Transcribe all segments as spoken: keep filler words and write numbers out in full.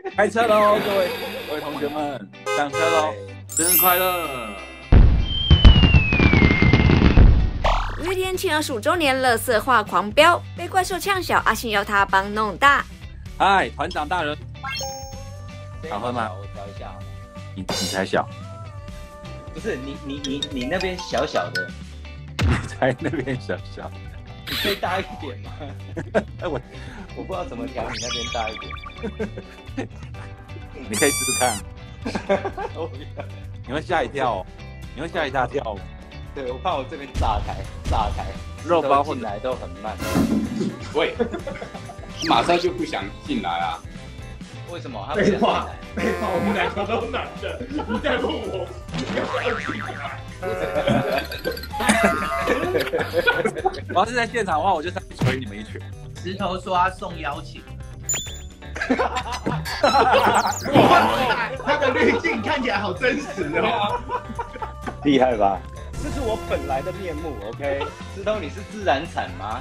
开车喽，各位各位同学们，上车喽！生日快乐！ 五月天庆二十五周年，垃圾话狂飙，被怪兽呛小，阿信要他帮弄大。 嗨，团长大人，好喝吗？ 我调一下好了。 你你才小， 不是你你你你那边小小的， 你才那边小小， 你可以大一点吗？ 哎我我不知道怎么调，你那边大一点。 你可以试试看， 我不要你会吓一跳哦，你会吓一大跳哦。 对，我怕我这边炸开炸开， 肉包进来都很慢。 喂，马上就不想进来啊？ 为什么？他废话，废话，我们两个都男的，你再问我，你要不要进来？ 我要是在现场的话，我就上去捶你们一拳。 石头说他送邀请， 哇，他的滤镜看起来好真实哦， 厉害吧？这是我本来的面目 ，OK？ 石头，你是自然产吗？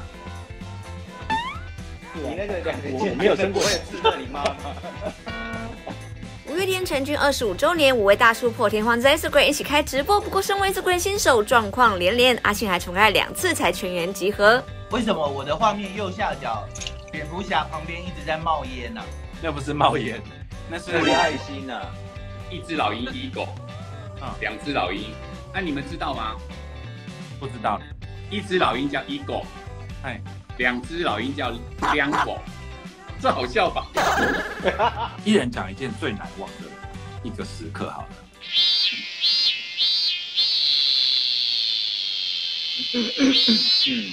你那个两个我没有生过，我也是那你妈吗？ 五月天成军二十五周年，五位大叔破天荒在 Instagram 一起开直播。不过，身为 Instagram 新手，状况连连，阿信还重开两次才全员集合。 为什么我的画面右下角蝙蝠侠旁边一直在冒烟呢、啊？ 那不是冒烟，那是那个爱心啊！ 一只老鹰一狗，啊，两只老鹰。那、啊、你们知道吗？ 不知道。 一只老鹰叫 eagle， 哎，两只老鹰叫两狗，这好笑吧？ 一人讲一件最难忘的一个时刻好了。 嗯，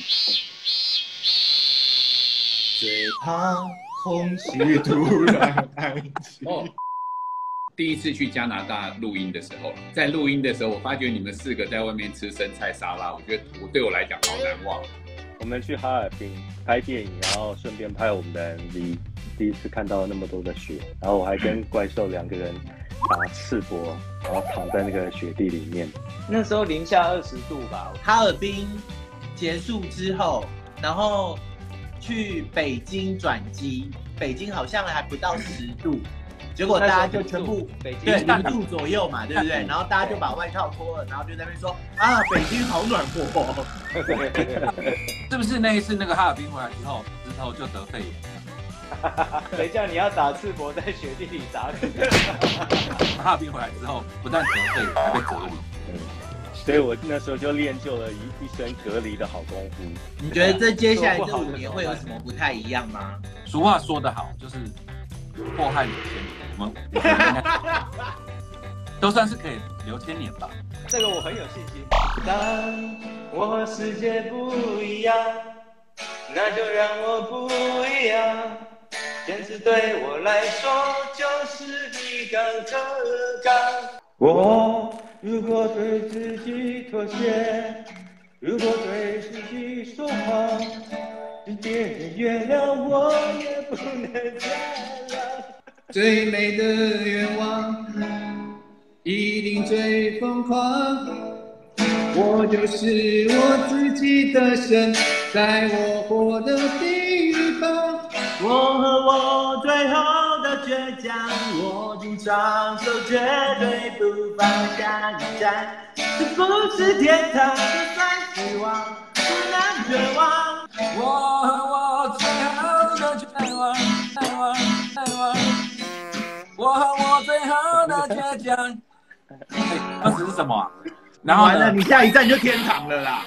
最怕空气突然安静。 哦，第一次去加拿大录音的时候，在录音的时候，我发觉你们四个在外面吃生菜沙拉，我觉得我对我来讲好难忘。 我们去哈尔滨拍电影，然后顺便拍我们的 M V， 第一次看到那么多的雪，然后我还跟怪兽两个人打赤膊，然后躺在那个雪地里面。 那时候零下二十度吧。 哈尔滨结束之后，然后去北京转机，北京好像还不到十度。结果大家就全部北京对零度左右嘛，对不对？然后大家就把外套脱了，然后就在那边说啊，北京好暖和。 是不是那一次那个哈尔滨回来之后，之后就得肺炎？ 谁叫你要打赤膊在雪地里打？ 哈尔滨回来之后，不但得肺炎，还被隔离。 嗯，所以我那时候就练就了一一身隔离的好功夫。 你觉得这接下来这五年会有什么不太一样吗？ 俗话说得好，就是祸害留千年，我们我们都算是可以留千年吧。 这个我很有信心。当我和世界不一样，那就让我不一样。坚持对我来说就是一杆责杆。我如果对自己妥协，如果对自己说谎，世界的月亮我也不能再让。 最美的愿望，一定最疯狂。我就是我自己的神，在我活的地方。 我和我最后的倔强，握紧双手，绝对不放下一站。这不是天堂，就算失望，不能绝望。 我和我最后的绝望，绝望，绝望。我和我最后的倔强。当时是什么、啊？然后完了，你下一站就天堂了啦！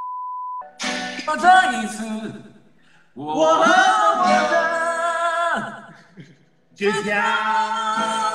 这一次， 我和我的倔强。